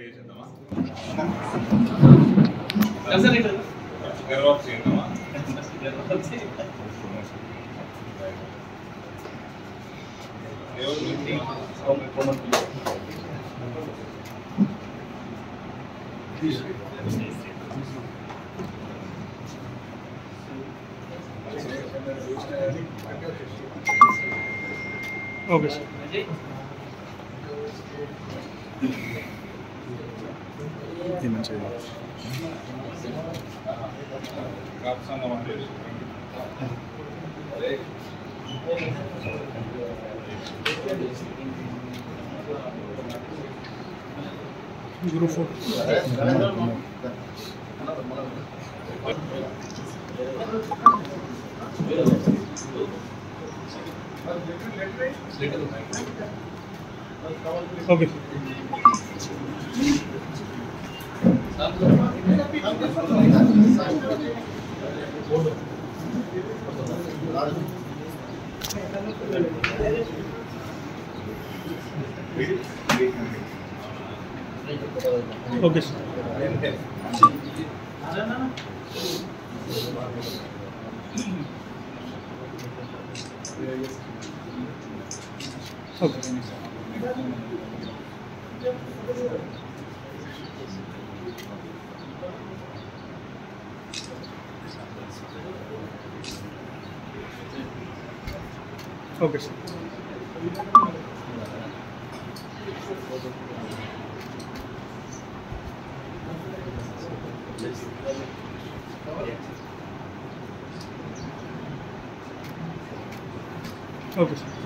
Okay sir. Group 4 okay okay sir. Okay okay sir. Okay sir.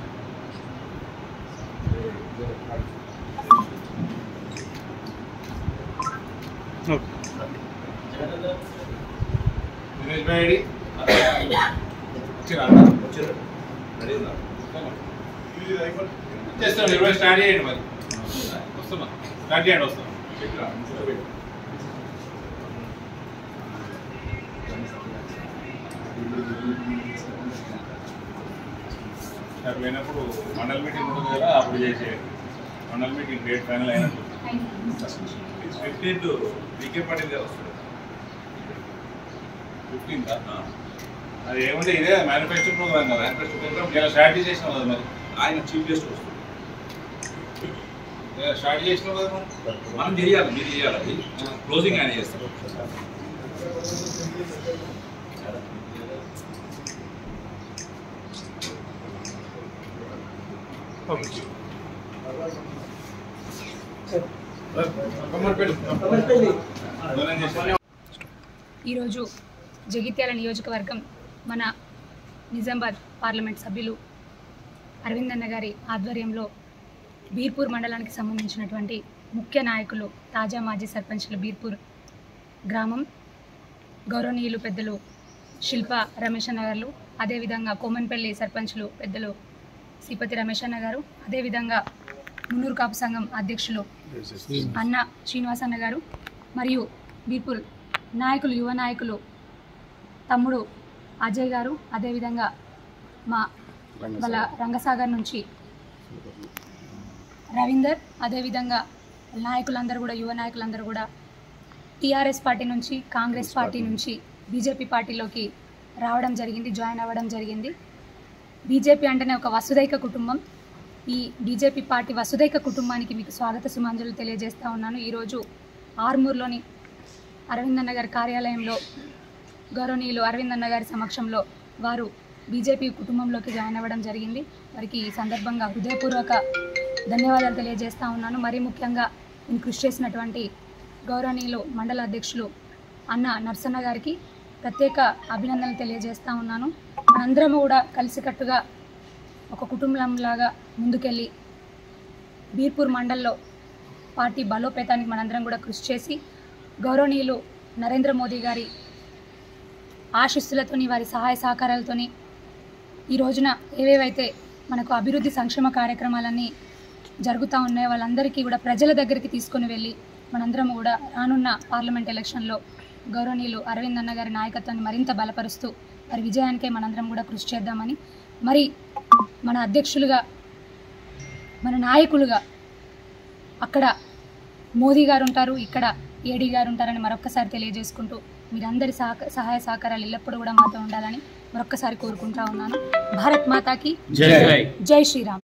చేస్తాం 20 start చేయండి. మరి వస్తున్నా స్టార్ట్ చేయండి. వస్తాం అక్కడ పోయినప్పుడు మండల్ మీటింగ్ ఉంటుంది కదా, అప్పుడు చేసేయండి. మండల్ మీటింగ్ డేట్ ఫైనల్ అయినప్పుడు 15th వీకే పడింది కదా, వస్తుంది 15th. అది ఏముంటే ఇదే మేనిఫెస్టో ప్రోగ్రామ్ కదా. మేనిఫెస్టో ప్రోగ్రామ్ ఇలా స్టార్ట్ చేసినాం కదా. మరి ఆయన చీఫ్ గెస్ట్ వస్తుంది. స్టార్ట్ చేసినాం కదా, మనం చేయాలి. మీరు చేయాలి. అది క్లోజింగ్ ఆయన చేస్తారు. ఈరోజు జగిత్యాల నియోజకవర్గం మన నిజామాబాద్ పార్లమెంట్ సభ్యులు అరవింద్ అన్న గారి ఆధ్వర్యంలో బీర్పూర్ మండలానికి సంబంధించినటువంటి ముఖ్య నాయకులు, తాజా మాజీ సర్పంచ్లు, బీర్పూర్ గ్రామం గౌరవనీయులు పెద్దలు శిల్ప రమేష్ అన్న గారు, అదేవిధంగా కోమన్పల్లి సర్పంచ్లు పెద్దలు శ్రీపతి రమేష్ అన్న గారు, అదేవిధంగా మున్నూరు కాపు సంఘం అధ్యక్షులు అన్న శ్రీనివాస్ అన్న గారు, మరియు బీర్పూర్ నాయకులు, యువ నాయకులు తమ్ముడు అజయ్ గారు, అదేవిధంగా మా వాళ్ళ రంగసాగర్ నుంచి రవీందర్, అదేవిధంగా నాయకులందరూ కూడా, యువ నాయకులందరూ కూడా టీఆర్ఎస్ పార్టీ నుంచి, కాంగ్రెస్ పార్టీ నుంచి బీజేపీ పార్టీలోకి రావడం జరిగింది, జాయిన్ అవ్వడం జరిగింది. బీజేపీ అంటేనే ఒక వసుదైక కుటుంబం. ఈ బీజేపీ పార్టీ వసుదైక కుటుంబానికి మీకు స్వాగత సుమాంజలు తెలియజేస్తూ ఉన్నాను. ఈరోజు ఆర్మూర్లోని అరవింద్ అన్న గారి కార్యాలయంలో గౌరవనీయులు అరవింద్ అన్న గారి సమక్షంలో వారు బీజేపీ కుటుంబంలోకి జాయిన్ అవ్వడం జరిగింది. వారికి ఈ సందర్భంగా హృదయపూర్వక ధన్యవాదాలు తెలియజేస్తూ ఉన్నాను. మరీ ముఖ్యంగా నేను కృషి చేసినటువంటి గౌరవనీయులు మండల అధ్యక్షులు అన్న నర్సన్న గారికి ప్రత్యేక అభినందనలు తెలియజేస్తూ ఉన్నాను. మనందరము కూడా కలిసికట్టుగా ఒక కుటుంబంలాగా ముందుకెళ్ళి బీర్పూర్ మండల్లో పార్టీ బలోపేతానికి మనందరం కూడా కృషి చేసి గౌరవనీయులు నరేంద్ర మోదీ గారి ఆశీస్సులతోని, వారి సహాయ సహకారాలతోని ఈ రోజున ఏవేవైతే మనకు అభివృద్ధి సంక్షేమ కార్యక్రమాలన్నీ జరుగుతూ ఉన్నాయో వాళ్ళందరికీ కూడా ప్రజల దగ్గరికి తీసుకొని వెళ్ళి మనందరం కూడా రానున్న పార్లమెంట్ ఎలక్షన్లో గౌరవనీయులు అరవింద్ అన్న గారి నాయకత్వాన్ని మరింత బలపరుస్తూ వారి విజయానికే మనందరం కూడా కృషి చేద్దామని, మరి మన అధ్యక్షులుగా, మన నాయకులుగా అక్కడ మోదీ గారు ఉంటారు, ఇక్కడ ఏడీ గారు ఉంటారని మరొక్కసారి తెలియజేసుకుంటూ మీరందరి సహాయ సహకారాలు ఎల్లప్పుడూ కూడా మాతో ఉండాలని మరొక్కసారి కోరుకుంటా ఉన్నాను. భారత్ మాతాకి జై శ్రీరామ్.